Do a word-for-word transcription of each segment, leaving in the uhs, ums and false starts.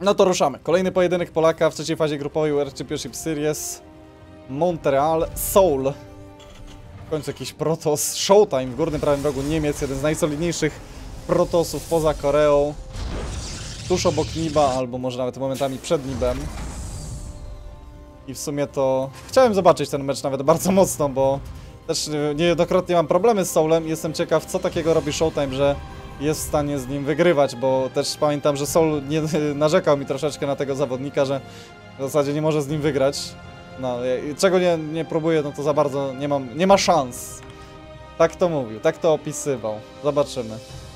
No to ruszamy. Kolejny pojedynek Polaka w trzeciej fazie grupowej World Championship Series. Montreal, Seoul. W końcu jakiś Protoss. Showtime w górnym prawym rogu Niemiec. Jeden z najsolidniejszych Protosów poza Koreą. Tuż obok Niba, albo może nawet momentami przed Nibem. I w sumie to... Chciałem zobaczyć ten mecz nawet bardzo mocno, bo też niejednokrotnie mam problemy z Soulem i jestem ciekaw, co takiego robi Showtime, że jest w stanie z nim wygrywać, bo też pamiętam, że Soul nie, narzekał mi troszeczkę na tego zawodnika, że w zasadzie nie może z nim wygrać. No, czego nie, nie próbuję, no to za bardzo nie mam, nie ma szans. Tak to mówił, tak to opisywał. Zobaczymy.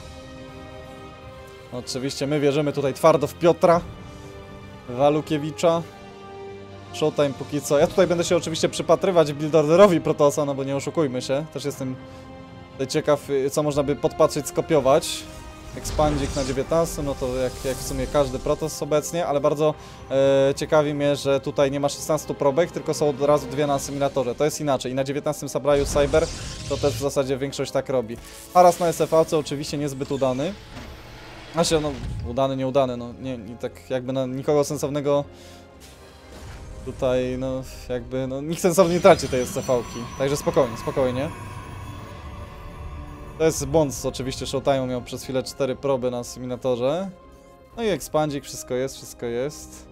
Oczywiście my wierzymy tutaj twardo w Piotra Walukiewicza. Showtime póki co. Ja tutaj będę się oczywiście przypatrywać build-orderowi Protossa, no bo nie oszukujmy się. Też jestem tutaj ciekaw, co można by podpatrzeć, skopiować. Expandzik na dziewiętnaście, no to jak, jak w sumie każdy Protoss obecnie, ale bardzo e, ciekawi mnie, że tutaj nie ma szesnastu probek, tylko są od razu dwie na asymilatorze. To jest inaczej. I na dziewiętnastym Sabraju Cyber to też w zasadzie większość tak robi. Haras na S F A C oczywiście niezbyt udany. Znaczy, no, udany, nieudany, no, nie, nie tak jakby na nikogo sensownego tutaj, no, jakby, no, nikt sensownie nie traci tej S C V-ki, także spokojnie, spokojnie. To jest błąd, oczywiście Showtime miał przez chwilę cztery proby na asymilatorze. No i expandzik, wszystko jest, wszystko jest.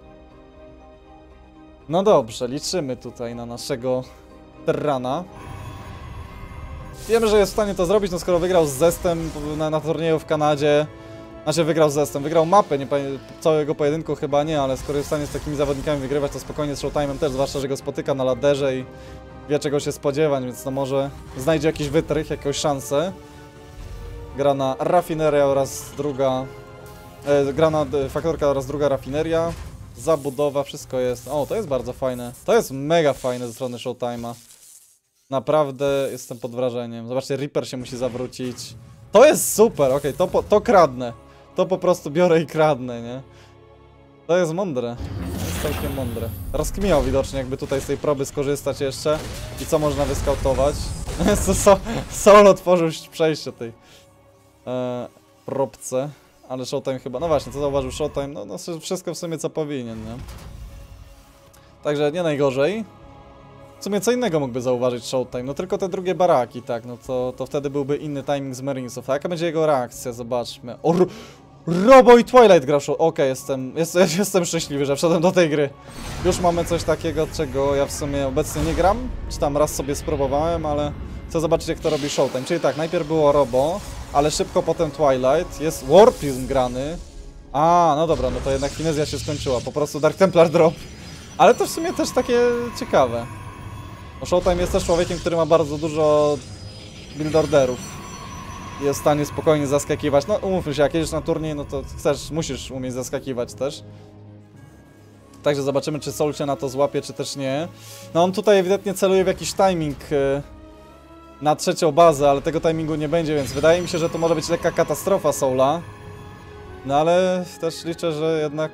No dobrze, liczymy tutaj na naszego Terrana. Wiemy, że jest w stanie to zrobić, no skoro wygrał z Zestem na, na turnieju w Kanadzie. Znaczy wygrał z Zestem, wygrał mapę, nie całego pojedynku chyba nie, ale skoro jest w stanie z takimi zawodnikami wygrywać, to spokojnie z Showtime'em też, zwłaszcza, że go spotyka na laderze i wie czego się spodziewać, więc no może znajdzie jakiś wytrych, jakąś szansę. Gra na rafineria oraz druga... E, gra na faktorka oraz druga rafineria. Zabudowa, wszystko jest... O, to jest bardzo fajne. To jest mega fajne ze strony Showtime'a. Naprawdę jestem pod wrażeniem. Zobaczcie, Reaper się musi zawrócić. To jest super, okej, okay, to, to kradnę. To po prostu biorę i kradnę, nie? To jest mądre. To jest całkiem mądre. Rozkminiał widocznie, jakby tutaj z tej proby skorzystać jeszcze. I co można wyskautować. so, Soul otworzył przejście tej e, probce. Ale Showtime chyba... No właśnie, co zauważył Showtime? No, no wszystko w sumie co powinien, nie? Także nie najgorzej. W sumie co innego mógłby zauważyć Showtime, no tylko te drugie baraki, tak, no to, to wtedy byłby inny timing z Marinesów. A jaka będzie jego reakcja? Zobaczmy. O, Robo i Twilight gra Okej, okay, jestem, jest, jestem szczęśliwy, że wszedłem do tej gry. Już mamy coś takiego, czego ja w sumie obecnie nie gram. Czy tam raz sobie spróbowałem, ale chcę zobaczyć, jak to robi Showtime. Czyli tak, najpierw było Robo, ale szybko potem Twilight. Jest Warpizm grany. A, no dobra, no to jednak finezja się skończyła. Po prostu Dark Templar drop. Ale to w sumie też takie ciekawe. No Showtime jest też człowiekiem, który ma bardzo dużo build orderów. Jest w stanie spokojnie zaskakiwać. No umówmy się, jak jedziesz na turniej, no to chcesz, musisz umieć zaskakiwać też. Także zobaczymy, czy Soul się na to złapie, czy też nie. No on tutaj ewidentnie celuje w jakiś timing na trzecią bazę, ale tego timingu nie będzie, więc wydaje mi się, że to może być lekka katastrofa Soula. No ale też liczę, że jednak...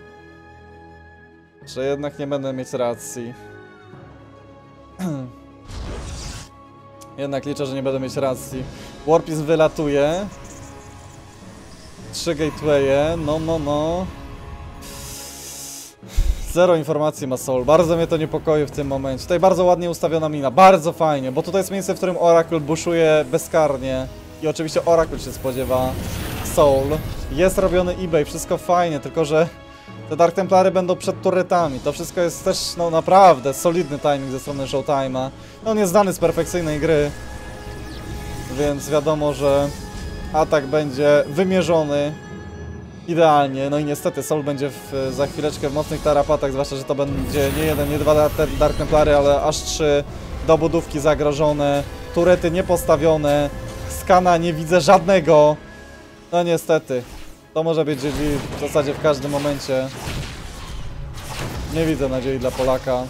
że jednak nie będę mieć racji. Jednak liczę, że nie będę mieć racji. Warpizm wylatuje. Trzy gatewaye. No, no, no. Zero informacji ma Soul. Bardzo mnie to niepokoi w tym momencie. Tutaj bardzo ładnie ustawiona mina. Bardzo fajnie, bo tutaj jest miejsce, w którym Oracle buszuje bezkarnie. I oczywiście Oracle się spodziewa Soul. Jest robiony eBay, wszystko fajnie, tylko że te Dark Templary będą przed turretami. To wszystko jest też, no naprawdę, solidny timing ze strony Showtime'a. No on jest znany z perfekcyjnej gry. Więc wiadomo, że atak będzie wymierzony idealnie. No i niestety Soul będzie w, za chwileczkę w mocnych tarapatach, zwłaszcza, że to będzie nie jeden, nie dwa Dark Templary, ale aż trzy dobudówki zagrożone, turety niepostawione, skana nie widzę żadnego. No niestety. To może być G G w zasadzie w każdym momencie. Nie widzę nadziei dla Polaka.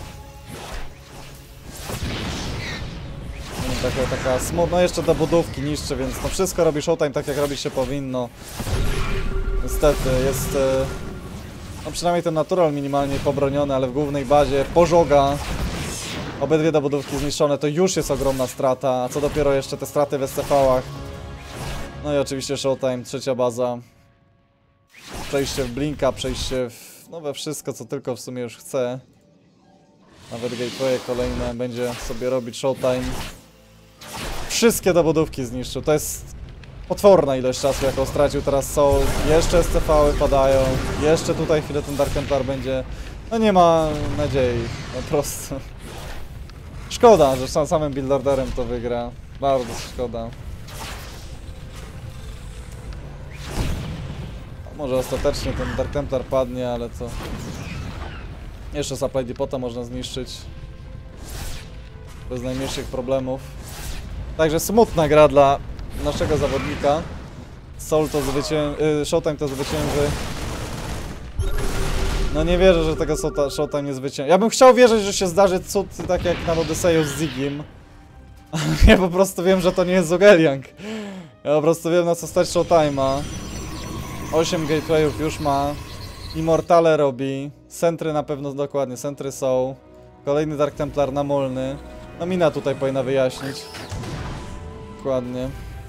Taka, taka smutna, no jeszcze do budówki niszczy, więc no wszystko robi Showtime tak, jak robić się powinno. Niestety jest... No przynajmniej ten natural minimalnie pobroniony, ale w głównej bazie pożoga. Obydwie dobudówki zniszczone, to już jest ogromna strata, a co dopiero jeszcze te straty w S C V-ach. No i oczywiście Showtime, trzecia baza. przejście w Blinka, przejście w, no we wszystko, co tylko w sumie już chce. Nawet gateway kolejne będzie sobie robić Showtime. Wszystkie dobudówki zniszczył, to jest potworna ilość czasu, jaką stracił teraz Soul. Jeszcze S C V-y padają, jeszcze tutaj chwilę ten Dark Templar będzie... No nie ma nadziei, po prostu. Szkoda, że sam samym build orderem to wygra. Bardzo szkoda. Może ostatecznie ten Dark Templar padnie, ale to... Jeszcze Supply Depota można zniszczyć. Bez najmniejszych problemów. Także smutna gra dla naszego zawodnika. Soul to zwycięży... Showtime to zwycięży. No nie wierzę, że tego Showtime nie zwycięży. Ja bym chciał wierzyć, że się zdarzy cud tak jak na Odyseju z Zigim. Ja po prostu wiem, że to nie jest Zogeliang. Ja po prostu wiem, na co stać Showtime'a. osiem gatewayów już ma. Immortale robi. Sentry na pewno dokładnie. Sentry są. Kolejny Dark Templar namolny. No Mina tutaj powinna wyjaśnić. Dokładnie.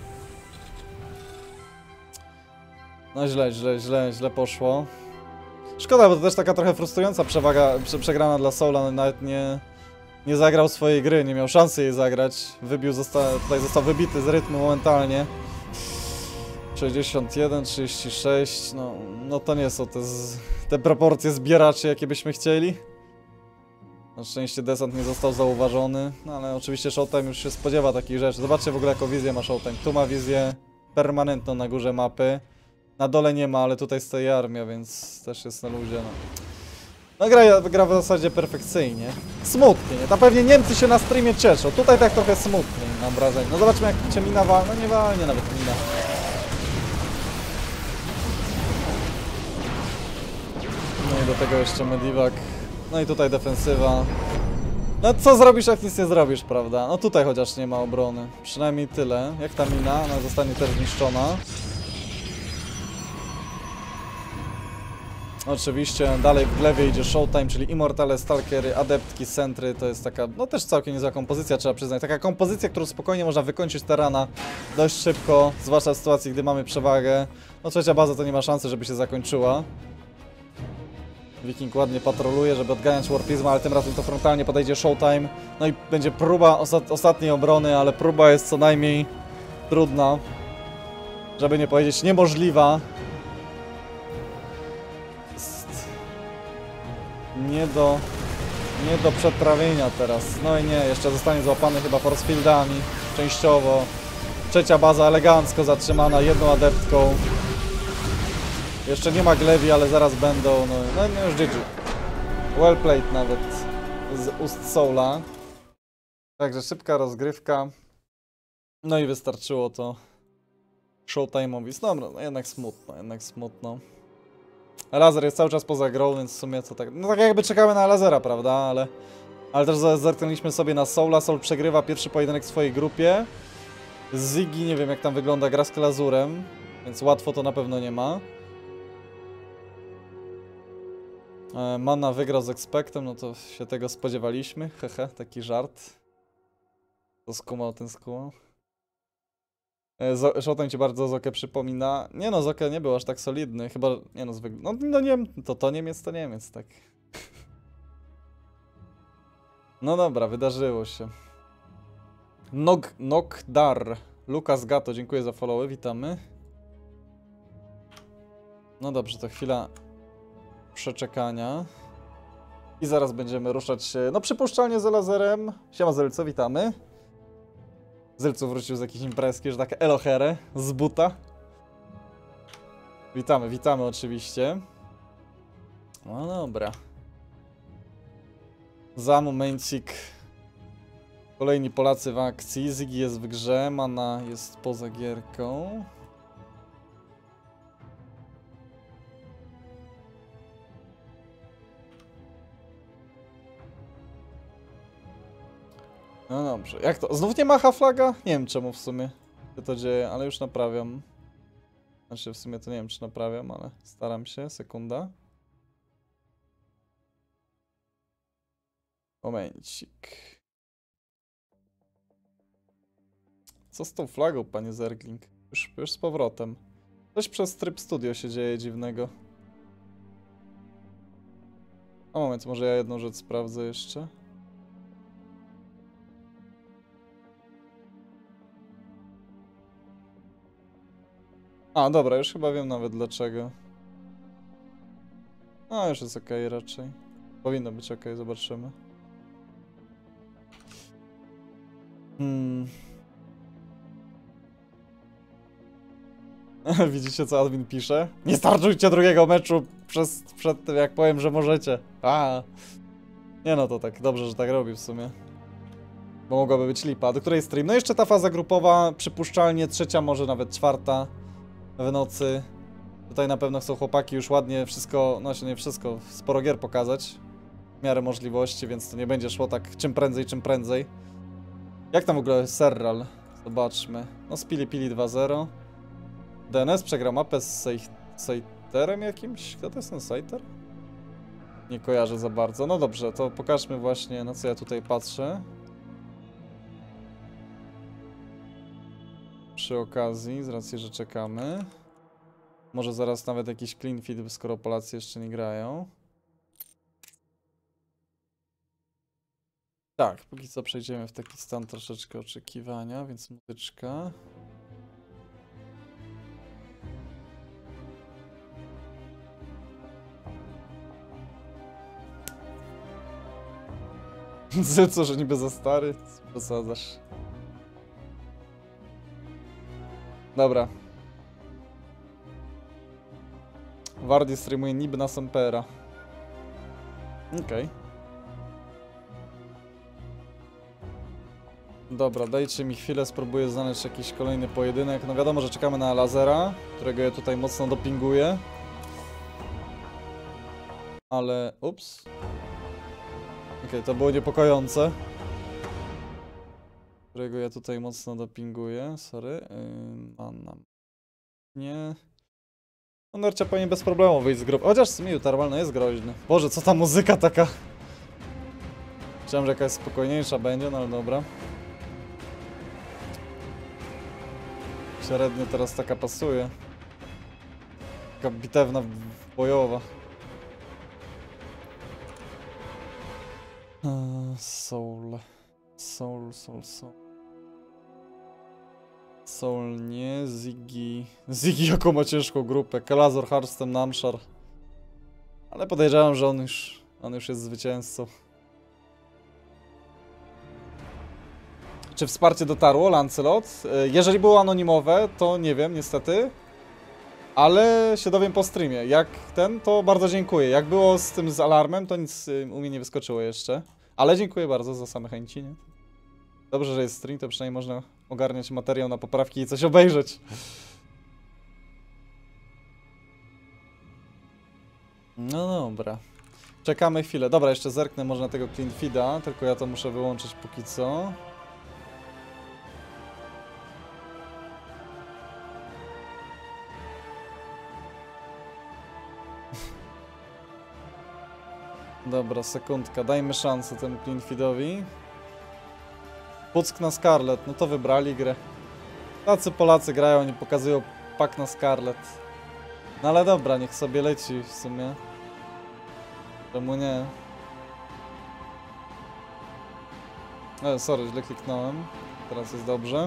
No źle, źle, źle, źle poszło. Szkoda, bo to też taka trochę frustrująca przewaga, prze, przegrana dla Soula. Nawet nie, nie zagrał swojej gry, nie miał szansy jej zagrać. Wybił, zosta tutaj został wybity z rytmu momentalnie. sześćdziesiąt jeden, trzydzieści sześć, no, no to nie są te, z, te proporcje zbieraczy, jakie byśmy chcieli. Na szczęście desant nie został zauważony, no ale oczywiście Showtime już się spodziewa takich rzeczy. Zobaczcie w ogóle, jaką wizję ma Showtime. Tu ma wizję permanentną na górze mapy. Na dole nie ma, ale tutaj stoi armia, więc też jest na luzie, no. No gra, gra w zasadzie perfekcyjnie. Smutnie, nie? Tam pewnie Niemcy się na streamie cieszą. Tutaj tak trochę smutnie, mam wrażenie. No zobaczmy, jak cię Mina walnie. No nie walnie nawet Mina. No i do tego jeszcze Medivac. No i tutaj defensywa. No co zrobisz, jak nic nie zrobisz, prawda? No tutaj chociaż nie ma obrony. Przynajmniej tyle. Jak ta Mina, ona zostanie też zniszczona. Oczywiście dalej w glewie idzie Showtime, czyli Immortale, Stalkery, Adeptki, Sentry. To jest taka, no też całkiem niezła kompozycja, trzeba przyznać. Taka kompozycja, którą spokojnie można wykończyć terana dość szybko, zwłaszcza w sytuacji, gdy mamy przewagę. No trzecia baza to nie ma szansy, żeby się zakończyła. Viking ładnie patroluje, żeby odganiać Warpizma, ale tym razem to frontalnie podejdzie Showtime. No i będzie próba ostat ostatniej obrony, ale próba jest co najmniej trudna, żeby nie powiedzieć niemożliwa. Nie do, nie do przetrawienia teraz. No i nie, jeszcze zostanie złapany chyba force fieldami, częściowo. Trzecia baza elegancko zatrzymana jedną adeptką. Jeszcze nie ma glewi, ale zaraz będą. No, no, no już G G. Well played nawet z ust Soula. Także szybka rozgrywka. No i wystarczyło to Showtime'owi. Dobra, no jednak smutno, jednak smutno. Laser jest cały czas poza grą, więc w sumie co tak... No tak jakby czekamy na Lasera, prawda? Ale... Ale też zerknęliśmy sobie na Soula. Soul przegrywa pierwszy pojedynek w swojej grupie. Ziggy, nie wiem jak tam wygląda, gra z Klazurem, więc łatwo to na pewno nie ma. E, Mana wygrał z Expectem, no to się tego spodziewaliśmy. Hehe, taki żart. To skumał, ten skumał. Showtime ci bardzo Zokę przypomina. Nie no, Zokę nie był aż tak solidny, chyba, nie no, zwykle. No, no nie, to to Niemiec, to Niemiec, tak. No dobra, wydarzyło się. Nog, Nogdar. Lukas Gato, dziękuję za followy, witamy. No dobrze, to chwila przeczekania. I zaraz będziemy ruszać się, no przypuszczalnie z laserem. Siema Zelco, witamy. Zelcu wrócił z jakiejś imprezki, że tak elohere, z buta. Witamy, witamy oczywiście. No dobra. Za momencik. Kolejni Polacy w akcji. Ziggy jest w grze, Mana jest poza gierką. No dobrze, jak to? Znów nie ma Haflaga? Nie wiem czemu w sumie się to dzieje, ale już naprawiam. Znaczy w sumie to nie wiem czy naprawiam, ale staram się, sekunda. Momencik. Co z tą flagą, panie Zergling? Już, już z powrotem. Coś przez Trip Studio się dzieje dziwnego. A moment, może ja jedną rzecz sprawdzę jeszcze. A, dobra, już chyba wiem nawet dlaczego. A, już jest okej raczej. Powinno być okej, zobaczymy. Hmm. Widzicie, co admin pisze? Nie startujcie drugiego meczu przez, przed tym, jak powiem, że możecie. A. Nie no, to tak, dobrze, że tak robi w sumie. Bo mogłaby być lipa. Do której stream? No jeszcze ta faza grupowa, przypuszczalnie trzecia, może nawet czwarta w nocy. Tutaj na pewno chcą chłopaki już ładnie wszystko, no się nie wszystko, sporo gier pokazać. W miarę możliwości, więc to nie będzie szło tak czym prędzej, czym prędzej. Jak tam w ogóle Serral? Zobaczmy. No spili pili dwa zero. D N S przegrał mapę z Saiterem jakimś? Kto to jest ten Saiter? Nie kojarzę za bardzo. No dobrze, to pokażmy właśnie, na co ja tutaj patrzę. Przy okazji, z racji, że czekamy. Może zaraz nawet jakiś clean feed, skoro Polacy jeszcze nie grają. Tak, póki co przejdziemy w taki stan troszeczkę oczekiwania, więc muzyczka. Co, że niby za stary? Posadzasz. Dobra. Wardy streamuje niby na Sampera. Okej. Okay. Dobra, dajcie mi chwilę, spróbuję znaleźć jakiś kolejny pojedynek. No wiadomo, że czekamy na Lazera, którego ja tutaj mocno dopinguję. Ale... ups. Okej, okay, to było niepokojące. Którego ja tutaj mocno dopinguję, sorry. Yy, nam. Nie. No Nercia powinien bez problemu wyjść z grupy. Chociaż Miut normalnie jest groźny. Boże, co ta muzyka taka. Myślałem, że jakaś spokojniejsza będzie, no ale dobra. Średnio teraz taka pasuje. Taka bitewna, bojowa. Uh, soul. Soul, soul, soul. Soul nie, Ziggy... Ziggy jaką ma ciężką grupę. Kalazor, Hearthstone, Namshar. Ale podejrzewam, że on już... on już jest zwycięzcą. Czy wsparcie dotarło, Lancelot? Jeżeli było anonimowe, to nie wiem, niestety. Ale się dowiem po streamie. Jak ten, to bardzo dziękuję. Jak było z tym z alarmem, to nic u mnie nie wyskoczyło jeszcze. Ale dziękuję bardzo za same chęci, nie? Dobrze, że jest stream, to przynajmniej można ogarniać materiał na poprawki i coś obejrzeć. No dobra. Czekamy chwilę. Dobra, jeszcze zerknę może na tego clean feeda, tylko ja to muszę wyłączyć póki co. Dobra, sekundka, dajmy szansę temu clean feedowi. Puck na Scarlet, no to wybrali grę. Tacy Polacy grają, oni pokazują pak na Scarlet. No ale dobra, niech sobie leci w sumie. Czemu nie? E, sorry, źle kliknąłem. Teraz jest dobrze.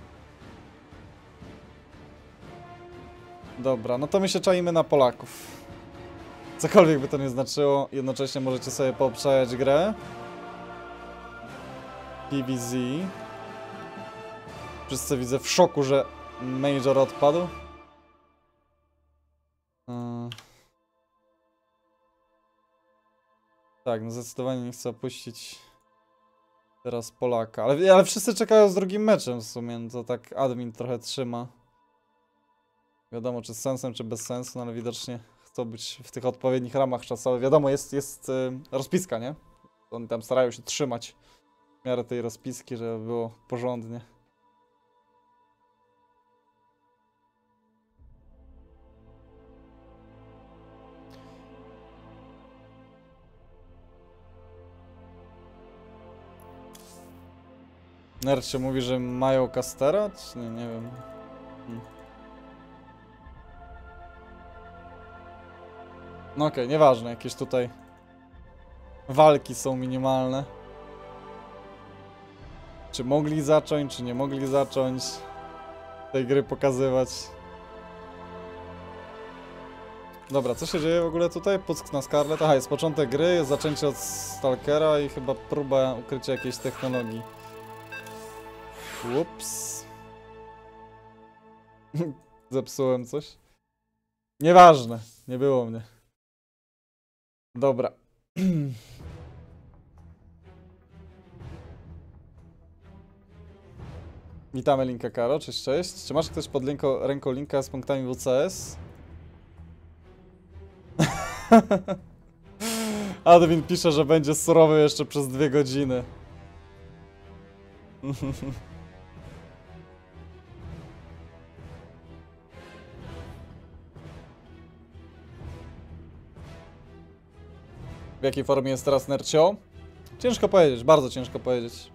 Dobra, no to my się czaimy na Polaków. Cokolwiek by to nie znaczyło, jednocześnie możecie sobie poobczajać grę. P V Z. Wszyscy widzę w szoku, że Major odpadł. Yy. Tak, no zdecydowanie nie chcę opuścić teraz Polaka. Ale, ale wszyscy czekają z drugim meczem w sumie, no to tak admin trochę trzyma. Wiadomo, czy z sensem, czy bez sensu, no ale widocznie chcą być w tych odpowiednich ramach czasowych. Wiadomo, jest, jest yy, rozpiska, nie? Oni tam starają się trzymać w miarę tej rozpiski, żeby było porządnie. Nercie mówi, że mają Castera? Czy nie, nie wiem. Hmm. No okej, okay, nieważne, jakieś tutaj walki są minimalne. Czy mogli zacząć, czy nie mogli zacząć tej gry pokazywać. Dobra, co się dzieje w ogóle tutaj? Puck na Scarlet. Aha, jest początek gry, jest zaczęcie od Stalkera i chyba próba ukrycia jakiejś technologii. Ups. Zepsułem coś. Nieważne, nie było mnie. Dobra. Witamy Linka Karo, cześć, cześć. Czy masz ktoś pod linko, ręką linka z punktami W C S? Adwin pisze, że będzie surowy jeszcze przez dwie godziny. W jakiej formie jest teraz Nercio? Ciężko powiedzieć, bardzo ciężko powiedzieć.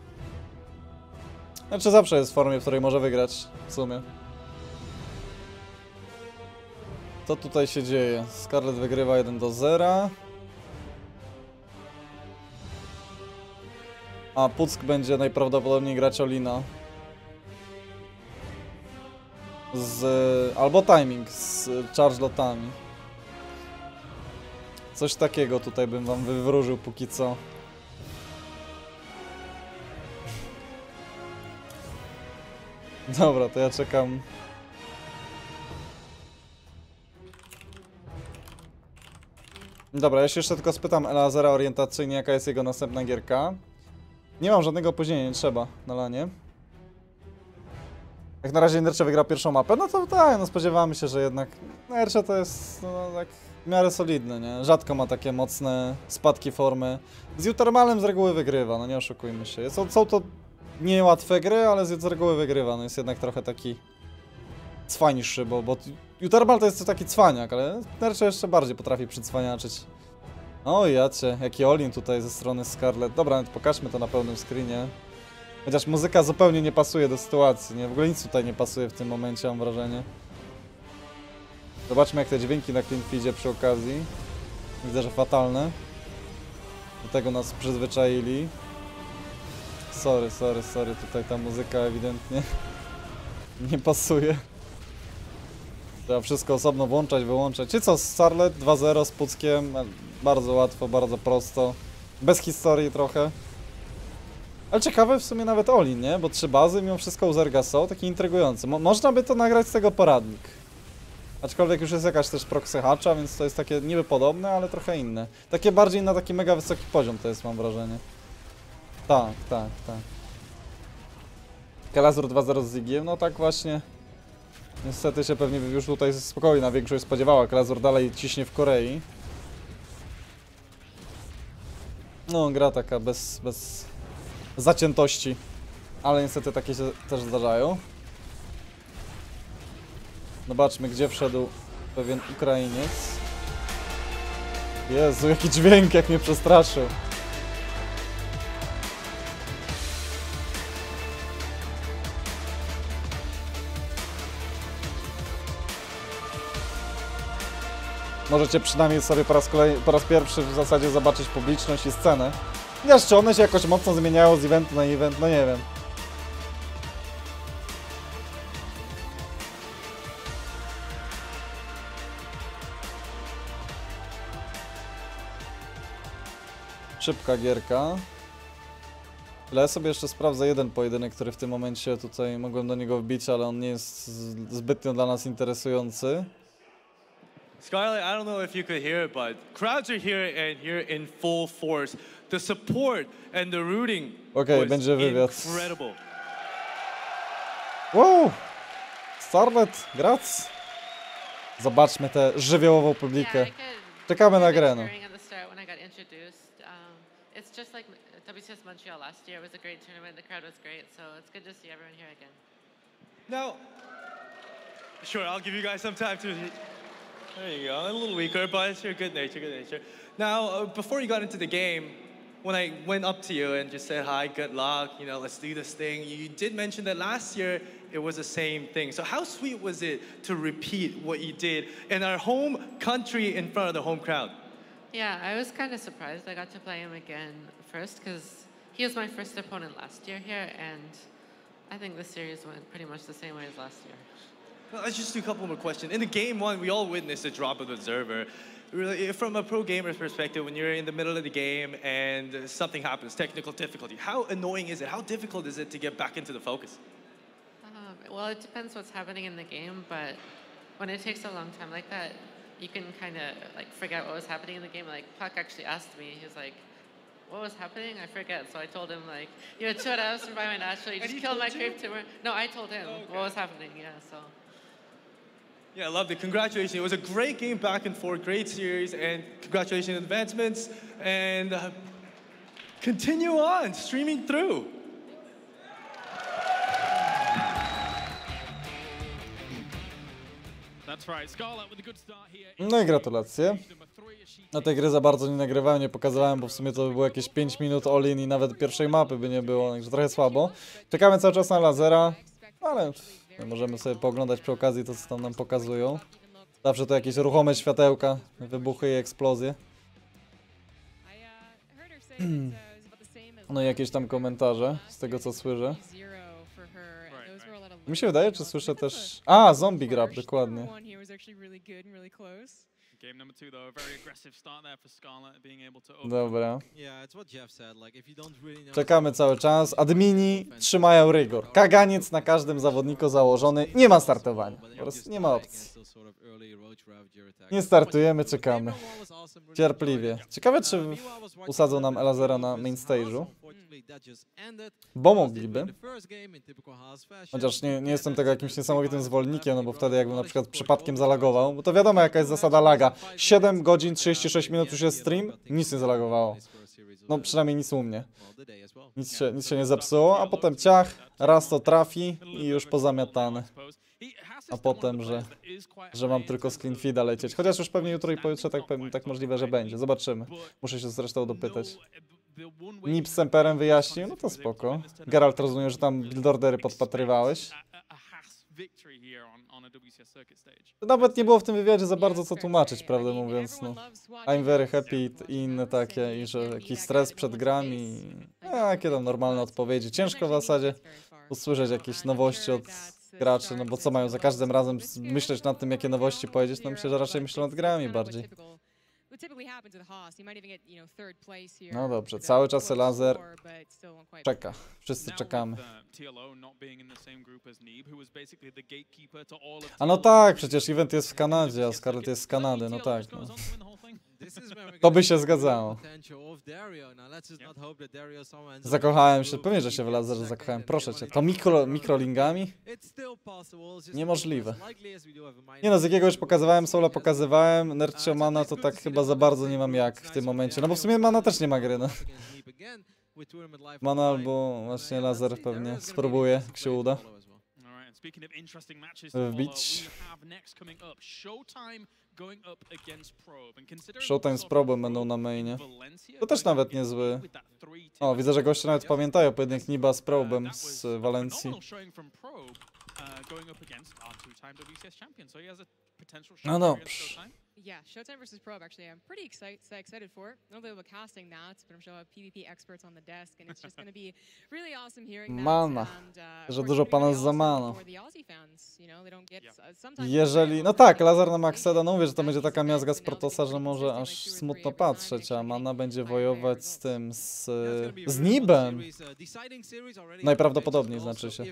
Znaczy zawsze jest w formie, w której może wygrać, w sumie. Co tutaj się dzieje? Scarlet wygrywa jeden do zera. A Puck będzie najprawdopodobniej grać Olina. Z... albo timing z charge lotami. Coś takiego tutaj bym wam wywróżył póki co. Dobra, to ja czekam. Dobra, ja się jeszcze tylko spytam Elazera orientacyjnie, jaka jest jego następna gierka. Nie mam żadnego opóźnienia, nie trzeba na lanie. Jak na razie Nercze wygra pierwszą mapę, no to tak, no spodziewamy się, że jednak Nercze to jest no, tak w miarę solidny, nie? Rzadko ma takie mocne spadki formy. Z Jutermalem z reguły wygrywa, no nie oszukujmy się. Są, są to niełatwe gry, ale z reguły wygrywa, no jest jednak trochę taki cwańszy, bo, bo Jutermal to jest taki cwaniak, ale Nercze jeszcze bardziej potrafi przycwaniaczyć. O jacie, jaki Olin tutaj ze strony Scarlet. Dobra, nawet pokażmy to na pełnym screenie. Chociaż muzyka zupełnie nie pasuje do sytuacji, nie? W ogóle nic tutaj nie pasuje w tym momencie, mam wrażenie. Zobaczmy jak te dźwięki na clean feedzie przy okazji. Widzę, że fatalne. Do tego nas przyzwyczaili. Sorry, sorry, sorry, tutaj ta muzyka ewidentnie nie pasuje. Trzeba wszystko osobno włączać, wyłączać. Czy co, Scarlet dwa zero z Puckiem? Bardzo łatwo, bardzo prosto. Bez historii trochę. Ale ciekawe w sumie nawet Olin, nie? Bo trzy bazy mimo wszystko u Zerga są, taki intrygujący. Mo można by to nagrać z tego poradnik. Aczkolwiek już jest jakaś też proxy hatcha, więc to jest takie niby podobne, ale trochę inne. Takie bardziej na taki mega wysoki poziom to jest, mam wrażenie. Tak, tak, tak. Kalazur dwa zero z Zigiem, no tak właśnie. Niestety się pewnie już tutaj spokojnie na większość spodziewała. Kalazur dalej ciśnie w Korei. No, gra taka bez, bez zaciętości. Ale niestety takie się też zdarzają. Zobaczmy, gdzie wszedł pewien Ukrainiec. Jezu, jaki dźwięk, jak mnie przestraszył. Możecie przynajmniej sobie po raz, kolej, po raz pierwszy w zasadzie zobaczyć publiczność i scenę. Wiesz, czy one się jakoś mocno zmieniają z eventu na event? No nie wiem. Szybka gierka. Ale ja sobie jeszcze sprawdzę jeden pojedynek, który w tym momencie tutaj mogłem do niego wbić, ale on nie jest zbytnio dla nas interesujący. Scarlet, I don't know if you could hear it, but crowds are here and here in full force. The support and the rooting okay, was będzie wywiad. Incredible. Wow! Scarlet, grac! Zobaczmy tę żywiołową publikę. Czekamy na grę, no. It's just like W C S Montreal last year. It was a great tournament. The crowd was great, so it's good to see everyone here again. Now, sure, I'll give you guys some time to. There you go. A little weaker, but it's your good nature, good nature. Now, uh, before you got into the game, when I went up to you and just said hi, good luck, you know, let's do this thing. You did mention that last year it was the same thing. So how sweet was it to repeat what you did in our home country in front of the home crowd? Yeah, I was kind of surprised I got to play him again first because he was my first opponent last year here, and I think this series went pretty much the same way as last year. Well, let's just do a couple more questions. In the game one, we all witnessed a drop of the observer. Really, from a pro gamer's perspective, when you're in the middle of the game and something happens, technical difficulty, how annoying is it? How difficult is it to get back into the focus? Um, well, it depends what's happening in the game, but when it takes a long time like that, you can kind of like forget what was happening in the game. Like Puck actually asked me, he was like, "What was happening?" I forget. So I told him like, "You had two out of by my natural. You And just he killed told my you? creep tumor." No, I told him Oh, okay. what was happening. Yeah, so. Yeah, I loved it. Congratulations. It was a great game back and forth, great series, and congratulations on advancements. And uh, continue on, streaming through. That's right. Scarlet with a good start here. No i gratulacje. Na tej gry za bardzo nie nagrywałem, nie pokazywałem, bo w sumie to by było jakieś pięć minut all-in i nawet pierwszej mapy by nie było, także trochę słabo. Czekamy cały czas na lasera, ale możemy sobie pooglądać przy okazji to, co tam nam pokazują. Zawsze to jakieś ruchome światełka, wybuchy i eksplozje. No i jakieś tam komentarze, z tego co słyszę. Mi się wydaje, czy słyszę też... A, zombie grab, dokładnie. Game number two, though, a very aggressive start there for Scarlet, being able to open. Dobra. Yeah, it's what Jeff said. Like, if you don't really know Czekamy cały czas. Admini trzymają rygor. Kaganiec na każdym zawodniku założony. Nie ma startowania. Po prostu nie ma opcji. Nie startujemy, czekamy. Cierpliwie. Ciekawe, czy usadzą nam Elazera na main stage'u. Bo mogliby. Chociaż nie, nie jestem tego jakimś niesamowitym zwolennikiem, no bo wtedy jakbym na przykład przypadkiem zalagował, bo to wiadomo jaka jest zasada laga. siedem godzin, trzydzieści sześć minut już jest stream, nic nie zalagowało. No przynajmniej nic u mnie. Nic się, nic się nie zepsuło, a potem ciach, raz to trafi i już pozamiatane. A potem, że, że mam tylko screen feeda lecieć. Chociaż już pewnie jutro i pojutrze tak, pewnie, tak możliwe, że będzie. Zobaczymy. Muszę się zresztą dopytać. Nip z Semperem wyjaśnił, no to spoko. Geralt, rozumiem, że tam build ordery podpatrywałeś. Nawet nie było w tym wywiadzie za bardzo co tłumaczyć, prawdę mówiąc, no. I'm very happy i inne takie, i że jakiś stres przed grami. Jakie tam normalne odpowiedzi. Ciężko w zasadzie usłyszeć jakieś nowości od graczy, no bo co mają za każdym razem myśleć nad tym, jakie nowości powiedzieć, no myślę, że raczej myślą nad grami bardziej. No dobrze, cały czas laser czeka. Wszyscy czekamy. A no tak, przecież event jest w Kanadzie, a Scarlet jest z Kanady, no tak. No. To by się zgadzało. Zakochałem się, pewnie, że się w laserze zakochałem. Proszę cię, to mikro, mikrolingami? Niemożliwe. Nie no, z jakiegoś pokazywałem, solo pokazywałem, Nerdcio Mana to tak chyba za bardzo nie mam jak w tym momencie. No bo w sumie Mana też nie ma gry, no. Mana albo właśnie laser pewnie spróbuję, jak się uda. Wbić. Showtime z Probem będą na mainie. To też nawet niezły. O, widzę, że goście nawet pamiętają pojedynek Niba z Probem z Walencji. No dobrze. Yeah, Showtime versus Probe, actually, I'm pretty excited, excited for it. I don't know about casting that, but I'm sure I have PvP experts on the desk, and it's just going to be really awesome hearing that. Mana. And, uh, Że of dużo course, pana really za awesome mana. for the Aussie fans, you know, they don't get, uh, sometimes- Jeżeli, no tak, laser na Maxeda, no mówię, że to będzie taka miazga z Protosa, że może aż smutno patrzeć, a Mana będzie wojować z tym, z, z Nibem. Najprawdopodobniej znaczy się.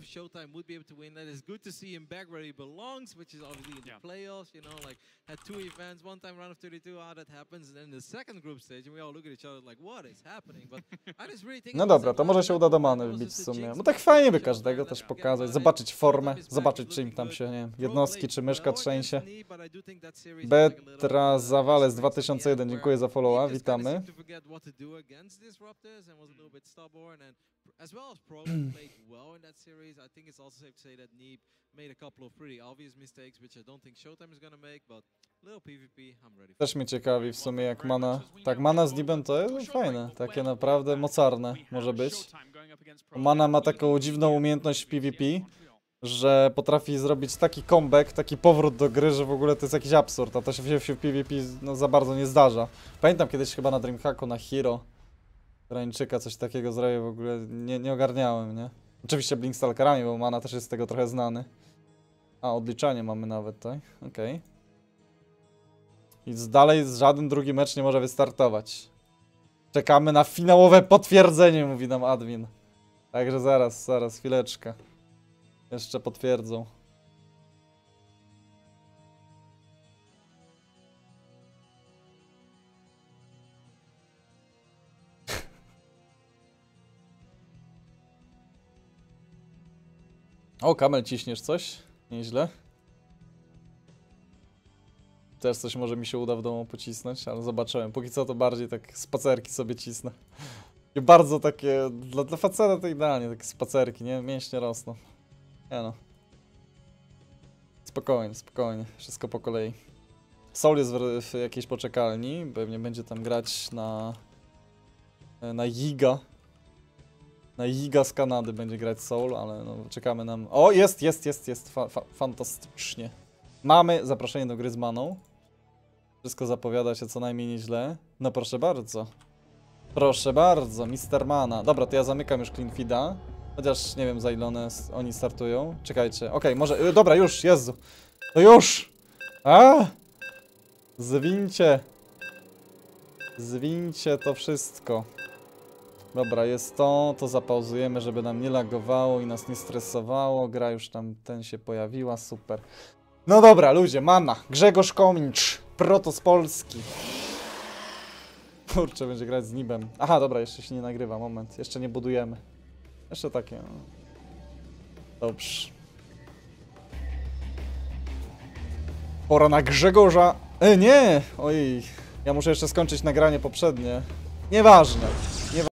No dobra, to może się uda do Many wbić w sumie. No tak fajnie by każdego też pokazać, zobaczyć formę, zobaczyć czy im tam się, nie wiem, jednostki czy myszka trzęsie. Betra Zawale z dwa tysiące jeden, dziękuję za followa, witamy. As well as Pro played well in that series, I think it's also safe to say that Neeb made a couple of pretty obvious mistakes, which I don't think Showtime is gonna make, but little PvP, I'm ready. Też mnie ciekawi w sumie jak Mana, tak Mana z Nibem to jest fajne, takie naprawdę mocarne może być. Mana ma taką dziwną umiejętność w PvP, że potrafi zrobić taki comeback, taki powrót do gry, że w ogóle to jest jakiś absurd, a to się w, w PvP no, za bardzo nie zdarza. Pamiętam kiedyś chyba na Dreamhacku, na Hero Koreańczyka coś takiego zrobił, w ogóle nie, nie ogarniałem, nie? Oczywiście Blinkstalkerami, bo Mana też jest z tego trochę znany. A, odliczanie mamy nawet tutaj, okej. Okay. Nic dalej, żaden drugi mecz nie może wystartować. Czekamy na finałowe potwierdzenie, mówi nam admin. Także zaraz, zaraz, chwileczkę. Jeszcze potwierdzą. O, Kamel, ciśniesz coś? Nieźle. Też coś może mi się uda w domu pocisnąć, ale zobaczyłem. Póki co to bardziej tak spacerki sobie cisnę. I bardzo takie, dla, dla faceta to idealnie, takie spacerki, nie? Mięśnie rosną. Nie no. Spokojnie, spokojnie. Wszystko po kolei. Soul jest w, w jakiejś poczekalni. Pewnie będzie tam grać na... Na Yiga. Na Yiga z Kanady będzie grać Soul, ale no czekamy nam... O, jest, jest, jest, jest. Fa fa fantastycznie. Mamy zaproszenie do gry z Maną. Wszystko zapowiada się co najmniej nieźle. No proszę bardzo. Proszę bardzo, mister Mana. Dobra, to ja zamykam już Clean Feeda. Chociaż nie wiem za ile one, oni startują. Czekajcie, okej, okay, może... Yy, dobra, już, Jezu. No już! A! Zwincie. Zwincie to wszystko. Dobra, jest to, to zapauzujemy, żeby nam nie lagowało i nas nie stresowało. Gra już tam, ten się pojawiła, super. No dobra, ludzie, Mana, Grzegorz Komincz, Protos Polski. Kurczę, będzie grać z Nibem. Aha, dobra, jeszcze się nie nagrywa, moment, jeszcze nie budujemy. Jeszcze takie, no. Dobrze. Pora na Grzegorza. E, nie! Oj, ja muszę jeszcze skończyć nagranie poprzednie. Nieważne.